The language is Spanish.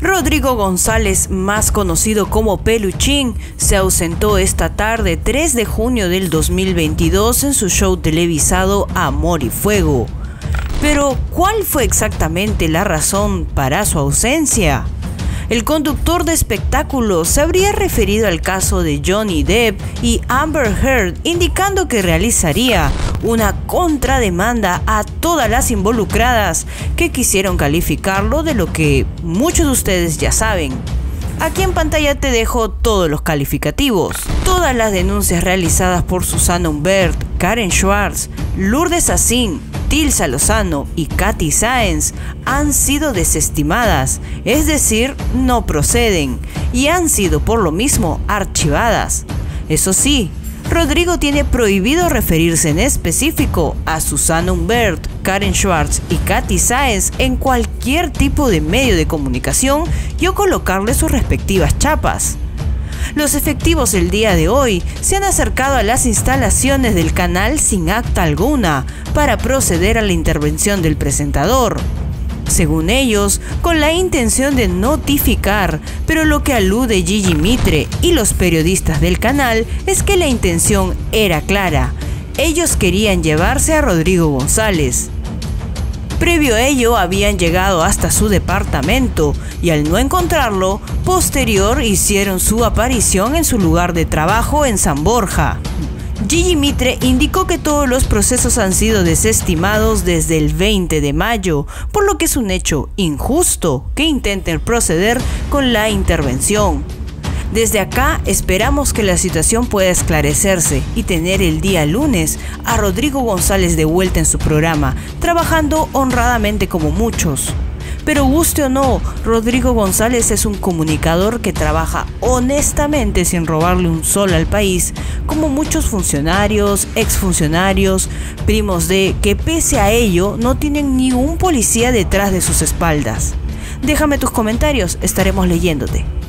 Rodrigo González, más conocido como Peluchín, se ausentó esta tarde 3 de junio del 2022 en su show televisado Amor y Fuego. Pero, ¿cuál fue exactamente la razón para su ausencia? El conductor de espectáculos se habría referido al caso de Johnny Depp y Amber Heard, indicando que realizaría una contrademanda a todas las involucradas que quisieron calificarlo de lo que muchos de ustedes ya saben. Aquí en pantalla te dejo todos los calificativos. Todas las denuncias realizadas por Susana Humbert, Karen Schwartz, Lourdes Asín, Tilsa Lozano y Katy Sáenz han sido desestimadas, es decir, no proceden, y han sido por lo mismo archivadas. Eso sí, Rodrigo tiene prohibido referirse en específico a Susana Humbert, Karen Schwartz y Katy Sáenz en cualquier tipo de medio de comunicación y o colocarle sus respectivas chapas. Los efectivos el día de hoy se han acercado a las instalaciones del canal sin acta alguna para proceder a la intervención del presentador. Según ellos, con la intención de notificar, pero lo que alude Gigi Mitre y los periodistas del canal es que la intención era clara. Ellos querían llevarse a Rodrigo González. Previo a ello habían llegado hasta su departamento y al no encontrarlo, posterior hicieron su aparición en su lugar de trabajo en San Borja. Gigi Mitre indicó que todos los procesos han sido desestimados desde el 20 de mayo, por lo que es un hecho injusto que intenten proceder con la intervención. Desde acá esperamos que la situación pueda esclarecerse y tener el día lunes a Rodrigo González de vuelta en su programa, trabajando honradamente como muchos. Pero guste o no, Rodrigo González es un comunicador que trabaja honestamente sin robarle un sol al país, como muchos funcionarios, exfuncionarios, primos de que pese a ello no tienen ni un policía detrás de sus espaldas. Déjame tus comentarios, estaremos leyéndote.